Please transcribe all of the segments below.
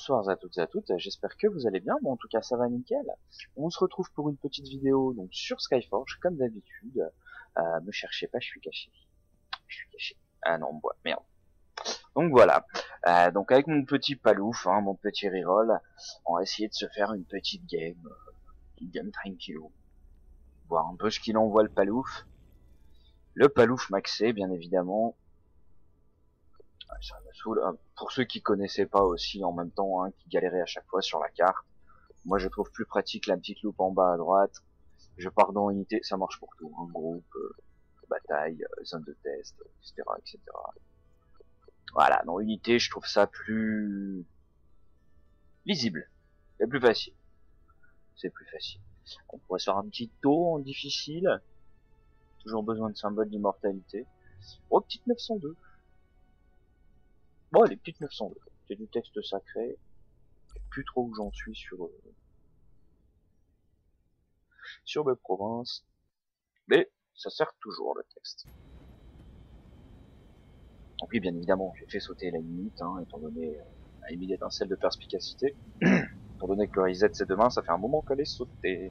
bonsoir à toutes et à toutes, j'espère que vous allez bien, bon en tout cas ça va nickel. On se retrouve pour une petite vidéo donc sur Skyforge, comme d'habitude. Me cherchez pas, je suis caché. Je suis caché. Ah non, bois, merde. Donc voilà, donc avec mon petit palouf, hein, mon petit reroll, on va essayer de se faire une petite game tranquillou. Voir un peu ce qu'il envoie le palouf. Le palouf maxé, bien évidemment. Ça me saoule. Pour ceux qui connaissaient pas aussi en même temps, hein, qui galéraient à chaque fois sur la carte, moi je trouve plus pratique la petite loupe en bas à droite. Je pars dans unité, ça marche pour tout, hein, groupe, bataille, zone de test, etc., etc. Voilà, dans unité, je trouve ça plus lisible, c'est plus facile. C'est plus facile. On pourrait se faire un petit taux en difficile. Toujours besoin de symboles d'immortalité. Oh, petite 902. Bon, les petites 902. C'est du texte sacré. Plus trop où j'en suis sur mes provinces. Mais ça sert toujours le texte. Donc oui, bien évidemment, j'ai fait sauter la limite, hein, étant donné la limite d'étincelle de perspicacité. Étant donné que le reset c'est demain, ça fait un moment qu'elle est sautée.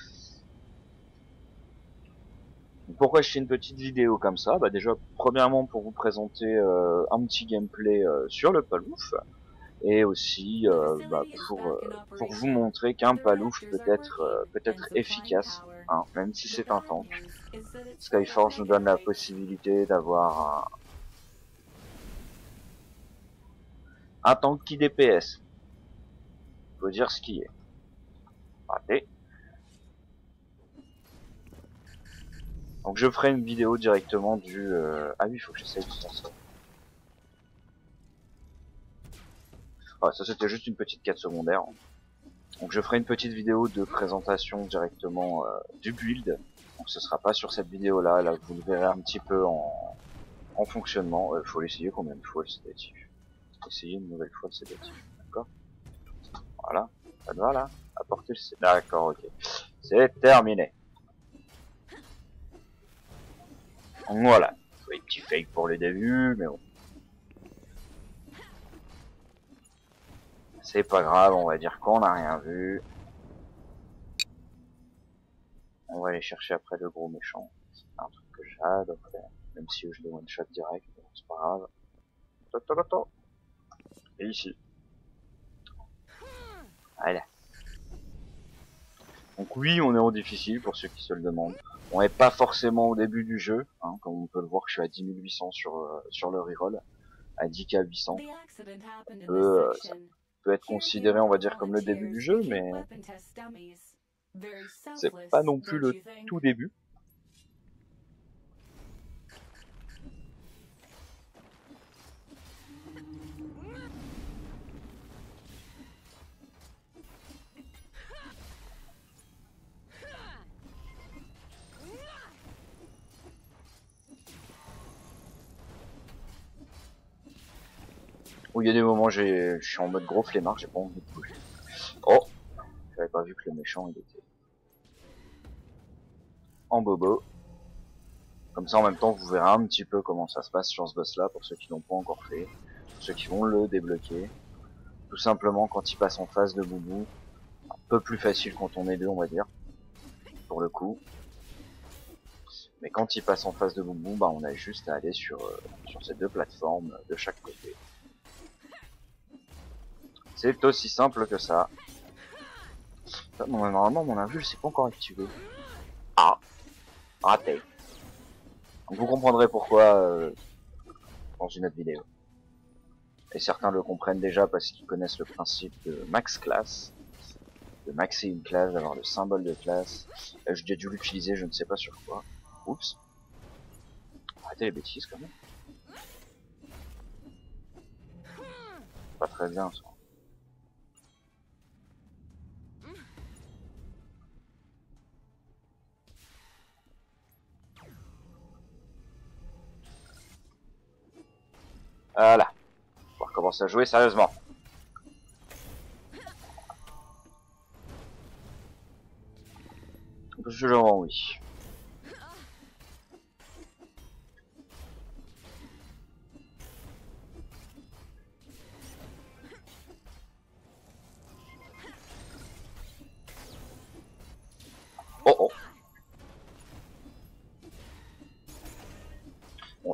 Donc pourquoi je fais une petite vidéo comme ça? Bah déjà, premièrement pour vous présenter un petit gameplay sur le palouf, et aussi pour vous montrer qu'un palouf peut être efficace, hein, même si c'est un tank. Skyforge nous donne la possibilité d'avoir un tank qui DPS. Faut dire ce qui est. Raté. Donc je ferai une vidéo directement du... Ah oui, il faut que j'essaye de faire ça. Ah, ça c'était juste une petite quête secondaire. Donc je ferai une petite vidéo de présentation directement du build. Donc ce sera pas sur cette vidéo là, là vous le verrez un petit peu en fonctionnement. Faut l'essayer combien de fois le sédatif. Essayer une nouvelle fois le sédatif, d'accord. Voilà, ça te va là. Apporter le sédatif. D'accord, ok. C'est terminé. Donc voilà, faut des petits fakes pour les débuts, mais bon. C'est pas grave, on va dire qu'on n'a rien vu. On va aller chercher après le gros méchant. C'est un truc que j'adore faire. Même si je le one shot direct, c'est pas grave. Et ici. Allez. Donc oui, on est en difficile pour ceux qui se le demandent. On n'est pas forcément au début du jeu, hein, comme on peut le voir, je suis à 10 800 sur le reroll, à 10k 800. Ça peut être considéré, on va dire, comme le début du jeu, mais c'est pas non plus le tout début. Où il y a des moments je suis en mode gros flemmard, j'ai pas envie de bouger. Oh, j'avais pas vu que le méchant il était en bobo. Comme ça en même temps vous verrez un petit peu comment ça se passe sur ce boss là pour ceux qui l'ont pas encore fait, pour ceux qui vont le débloquer. Tout simplement quand il passe en phase de boubou, un peu plus facile quand on est deux on va dire, pour le coup. Mais quand il passe en phase de boubou, bah on a juste à aller sur ces deux plateformes de chaque côté. C'est aussi simple que ça. Normalement mon invul c'est pas encore activé. Ah, raté. Donc vous comprendrez pourquoi dans une autre vidéo. Et certains le comprennent déjà parce qu'ils connaissent le principe de max class, de maxer une classe, d'avoir le symbole de classe. J'ai déjà dû l'utiliser, je ne sais pas sur quoi. Oups. Arrêtez les bêtises quand même. Pas très bien ça. Voilà. On va recommencer à jouer sérieusement. Possiblement oui.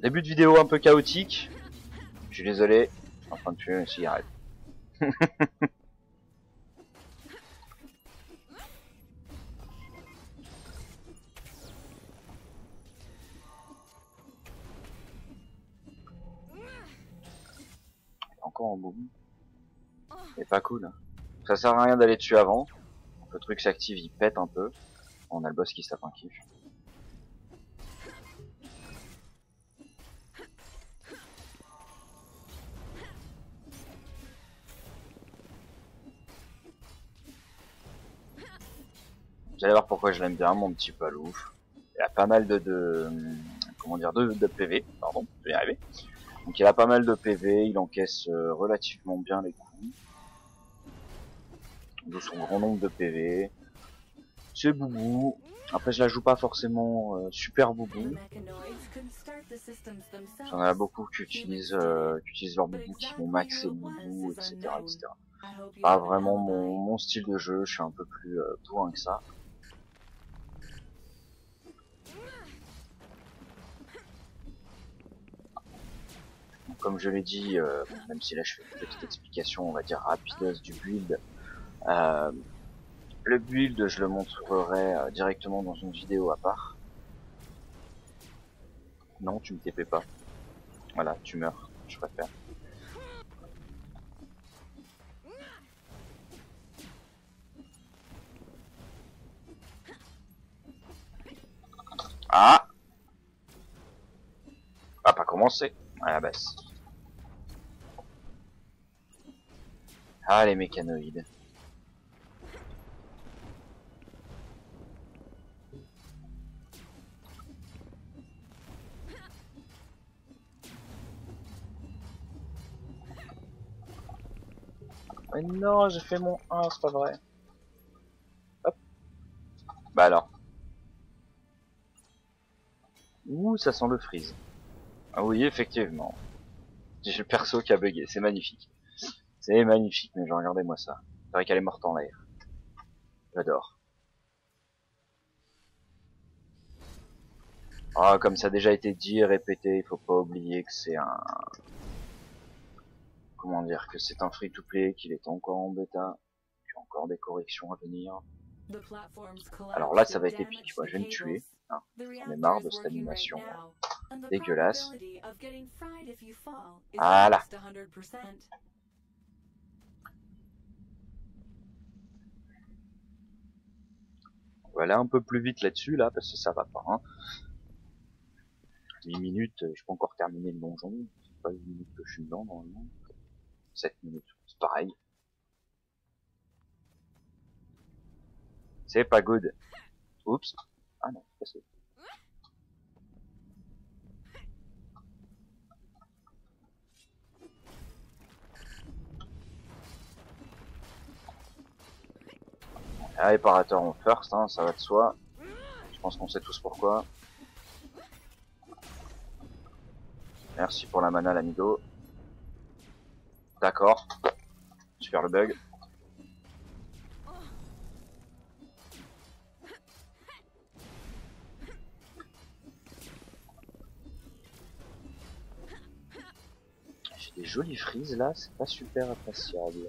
Début de vidéo un peu chaotique. Je suis désolé, je suis en train de fumer une cigarette. Encore en boum. C'est pas cool. Ça sert à rien d'aller dessus avant. Le truc s'active, il pète un peu. On a le boss qui se tape un kiff. Vous allez voir pourquoi je l'aime bien, mon petit palouf. Il a pas mal comment dire, de PV, pardon, je vais y arriver. Donc il a pas mal de PV, il encaisse relativement bien les coups. De son grand nombre de PV. C'est boubou. Après je la joue pas forcément super boubou. J'en ai beaucoup qui utilisent leur boubou, qui vont maxer le boubou, etc., etc. Pas vraiment mon style de jeu, je suis un peu plus bourrin que ça. Comme je l'ai dit, même si là je fais une petite explication, on va dire rapideuse du build, le build je le montrerai directement dans une vidéo à part. Non, tu me TP pas. Voilà, tu meurs, je préfère. Ah, va pas commencer à la baisse. Ah, les mécanoïdes. Mais non, j'ai fait mon 1, c'est pas vrai. Hop. Bah alors. Ouh, ça sent le freeze. Ah oui, effectivement. J'ai le perso qui a bugué, c'est magnifique. C'est magnifique, mais genre, regardez-moi ça. C'est vrai qu'elle est morte en l'air. J'adore. Ah, comme ça a déjà été dit, répété, il faut pas oublier que c'est un... Comment dire, que c'est un free-to-play, qu'il est encore en bêta, qu'il y a encore des corrections à venir. Alors là, ça va être épique, moi, je vais me tuer. Hein. J'en ai marre de cette animation dégueulasse. Voilà. On va aller un peu plus vite là-dessus, là, parce que ça va pas. Hein. 8 minutes, je peux encore terminer le donjon. C'est pas 8 minutes que je suis dedans, normalement. 7 minutes, c'est pareil. C'est pas good. Oups. Ah non, c'est pas ça. Ah, réparateur en first, hein, ça va de soi. Je pense qu'on sait tous pourquoi. Merci pour la mana, l'amigo. D'accord. Super le bug. J'ai des jolies frises là, c'est pas super appréciable.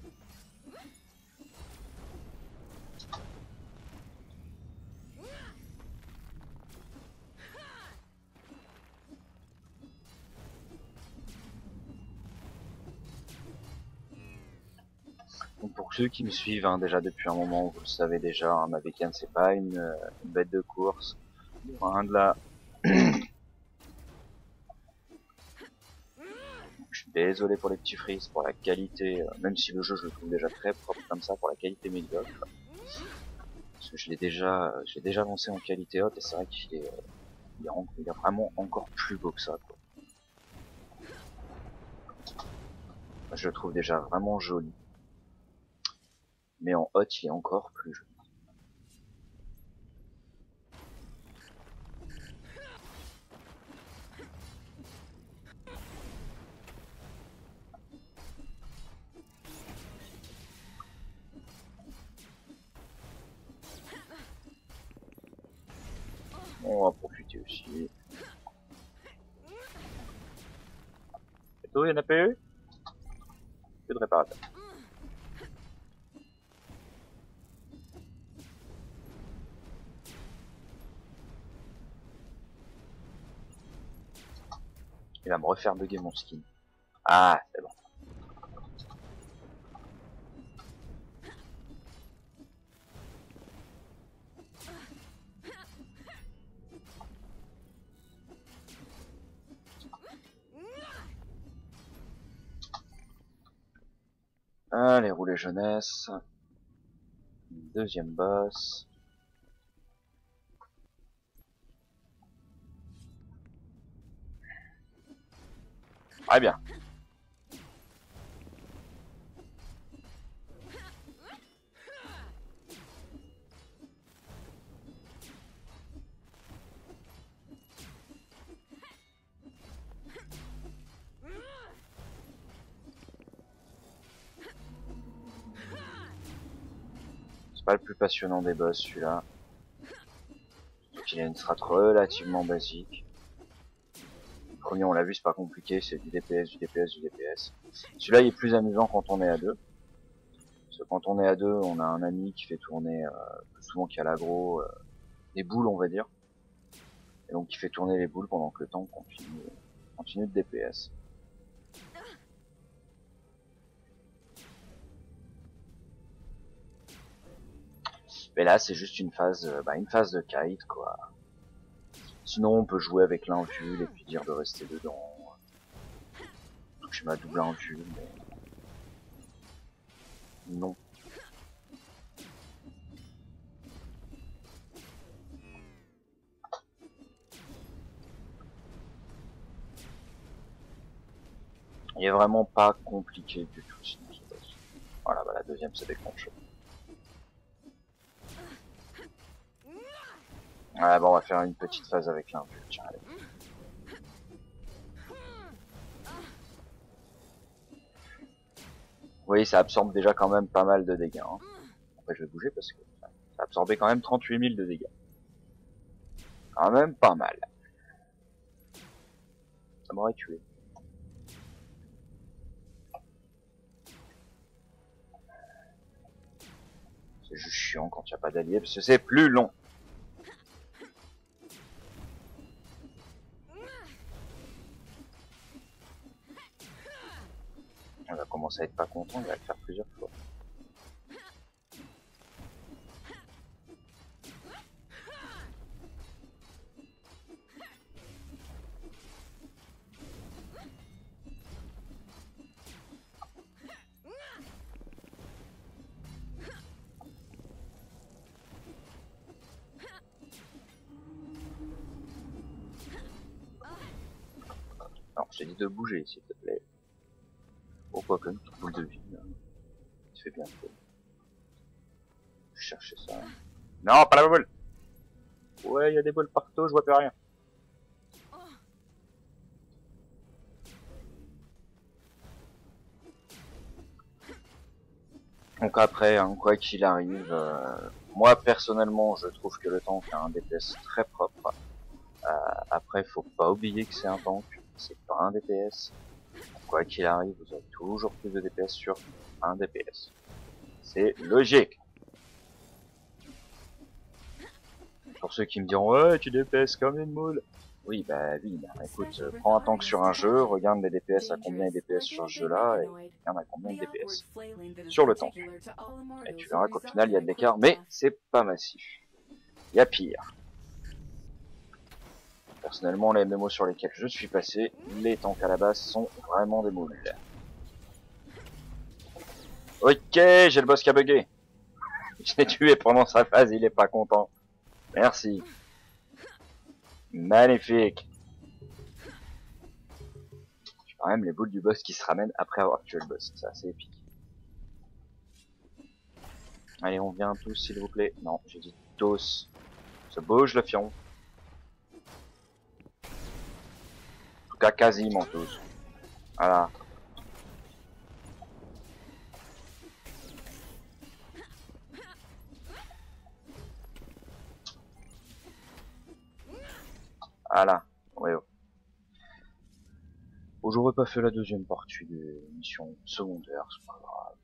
Donc pour ceux qui me suivent hein, déjà depuis un moment, vous le savez déjà, hein, ma bécane c'est pas une bête de course. Loin de là. Je suis désolé pour les petits frises, pour la qualité, même si le jeu je le trouve déjà très propre comme ça, pour la qualité médiocre. Parce que je l'ai déjà lancé en qualité haute et c'est vrai qu'il est, il est vraiment encore plus beau que ça. Quoi. Je le trouve déjà vraiment joli. Mais en haute il est encore plus joli. On va profiter aussi. il y en a plus. Plus de réparateur. Il va me refaire bugger mon skin. Ah, c'est bon. Allez, rouler jeunesse. Deuxième boss. Très bien. C'est pas le plus passionnant des boss celui-là. Donc il a une strat relativement basique. Le premier on l'a vu, c'est pas compliqué, c'est du DPS, du DPS, du DPS. Celui-là il est plus amusant quand on est à deux. Parce que quand on est à deux, on a un ami qui fait tourner, plus souvent qu'il y a l'aggro, des boules on va dire. Et donc il fait tourner les boules pendant que le temps continue de DPS. Mais là c'est juste une phase de kite quoi. Sinon on peut jouer avec l'invul et puis dire de rester dedans. Donc j'ai ma double invul, mais non. Il est vraiment pas compliqué du tout sinon ce boss. Voilà, bah la deuxième c'est déclenché. Ouais, bon, on va faire une petite phase avec l'invul, tiens, allez. Vous voyez, ça absorbe déjà quand même pas mal de dégâts. Hein. Après, je vais bouger parce que ça a absorbé quand même 38 000 de dégâts. Quand même pas mal. Ça m'aurait tué. C'est juste chiant quand il n'y a pas d'alliés parce que c'est plus long. On va commencer à être pas content, il va le faire plusieurs fois. Alors, je t'ai dit de bouger, s'il te plaît. Oh, quoi que, une petite boule de vie. Tu fais bien fait. Je cherchais ça. Non, pas la boule. Ouais, il y a des boules partout, je vois plus rien. Donc après, hein, quoi qu'il arrive, moi personnellement, je trouve que le tank a un DPS très propre. Après, faut pas oublier que c'est un tank, c'est pas un DPS. Quoi qu'il arrive, vous aurez toujours plus de DPS sur un DPS. C'est logique. Pour ceux qui me diront ouais, tu DPS comme une moule. Oui, bah oui, bah écoute, prends un tank sur un jeu, regarde les DPS à combien il DPS sur ce jeu-là, et regarde à combien il DPS sur le tank. Et tu verras qu'au final, il y a de l'écart, mais c'est pas massif. Il y a pire. Personnellement, les MMO sur lesquels je suis passé, les tanks à la base sont vraiment des moules. Ok, j'ai le boss qui a bugué. Je l'ai tué pendant sa phase, il est pas content. Merci. Magnifique. J'ai quand même les boules du boss qui se ramènent après avoir tué le boss. C'est assez épique. Allez, on vient tous, s'il vous plaît. Non, j'ai dit tous. Se bouge le fion. En tout cas, quasiment tous. Voilà. Voilà. Ouais, oh. j'aurais pas fait la deuxième partie des missions secondaires, c'est pas grave.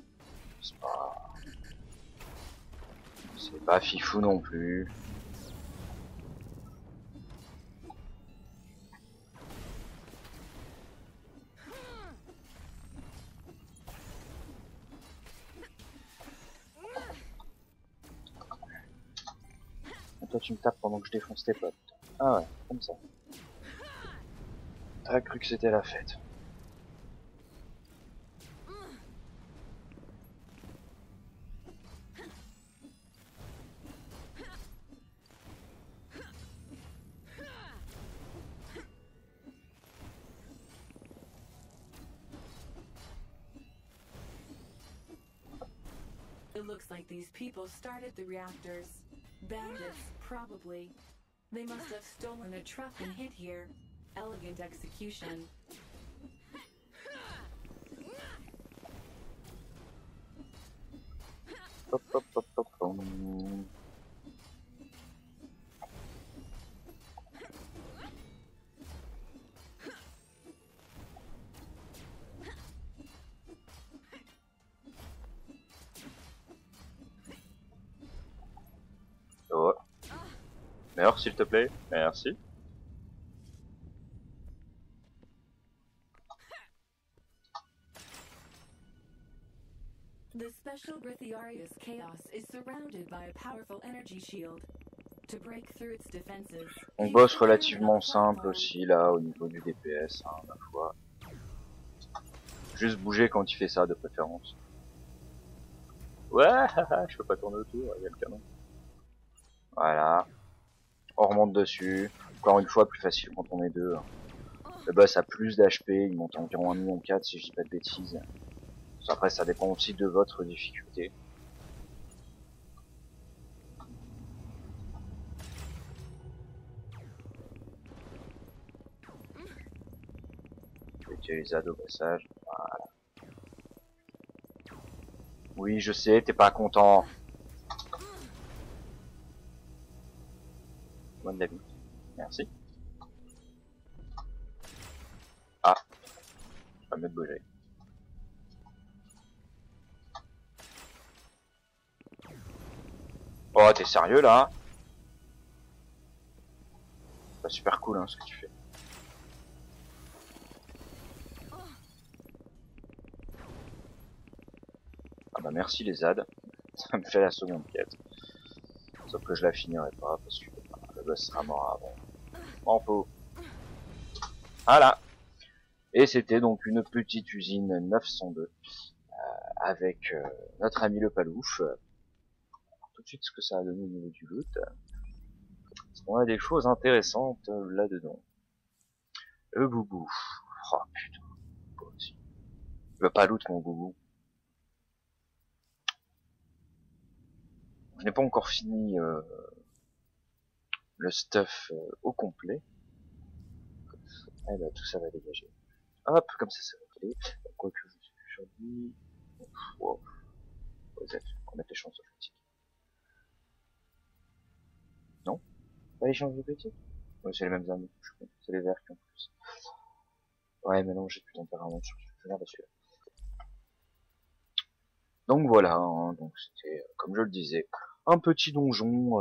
C'est pas fifou non plus. Et toi tu me tapes pendant que je défonce tes potes. Ah ouais, comme ça. T'as cru que c'était la fête. It looks like these people started the reactors. Bandits, probably. They must have stolen a truck and hid here. Elegant execution. Hop, hop, hop, hop, hop. Oh. Meurs s'il te plaît, merci. The special Brithiarius Chaos is surrounded by a powerful energy shield. To break through its defenses, On bosse relativement simple aussi là au niveau du DPS, hein, ma foi. Juste bouger quand il fait ça de préférence. Ouais, je peux pas tourner autour, il y a le canon. Voilà. On remonte dessus. Encore une fois, plus facile quand on est deux. Le boss a plus d'HP, il monte environ 1,4 million si je dis pas de bêtises. Après, ça dépend aussi de votre difficulté. Je vais tuer les ZAD au passage. Voilà. Oui, je sais, t'es pas content. Bonne la vie. Merci. Ah. Pas mieux de bouger. Oh, t'es sérieux là? Pas super cool hein, ce que tu fais. Ah bah merci les ZAD. Ça me fait la seconde quête. Sauf que je la finirai pas parce que le boss sera mort avant. En pot. Voilà. Et c'était donc une petite usine 902 avec notre ami le Palouf. Tout de suite ce que ça a donné au niveau du loot. On a des choses intéressantes là-dedans. Le boubou. Oh putain. Pas aussi. Il veut pas loot mon boubou. Je n'ai pas encore fini le stuff au complet. Eh ben, tout ça va dégager. Hop, comme ça c'est réglé. Quoique je suis plus sur lui. Wow. On va mettre les chances critiques. Non? Pas les chances critiques? Ouais, c'est les mêmes armes. C'est les verts qui ont plus. Ouais, mais non, j'ai plus tempérament sur ce jeu-là, celui-là. Donc voilà, hein, donc c'était, comme je le disais, un petit donjon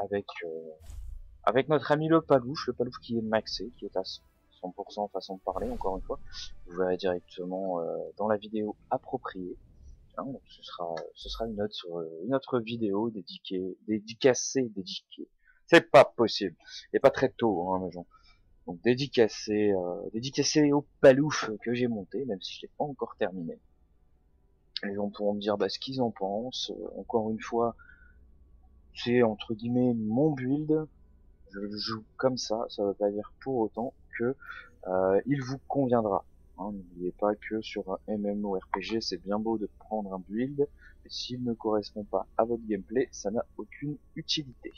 avec notre ami le Palouf qui est maxé, qui est à 100% façon de parler, encore une fois. Vous verrez directement dans la vidéo appropriée. Hein, donc ce sera une autre vidéo dédicacée. C'est pas possible. Et pas très tôt, hein, mes gens. Donc dédicacé au Palouf que j'ai monté, même si je l'ai pas encore terminé. Les gens pourront me dire bah, ce qu'ils en pensent. Encore une fois, c'est entre guillemets mon build. Je le joue comme ça veut pas dire pour autant que il vous conviendra. Hein, n'oubliez pas que sur un MMORPG, c'est bien beau de prendre un build, mais s'il ne correspond pas à votre gameplay, ça n'a aucune utilité.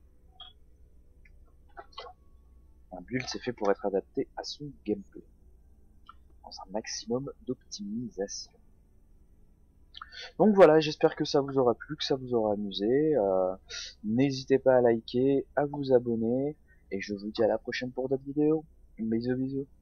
Un build, c'est fait pour être adapté à son gameplay, dans un maximum d'optimisation. Donc voilà, j'espère que ça vous aura plu, que ça vous aura amusé. N'hésitez pas à liker, à vous abonner, et je vous dis à la prochaine pour d'autres vidéos. Bisous bisous.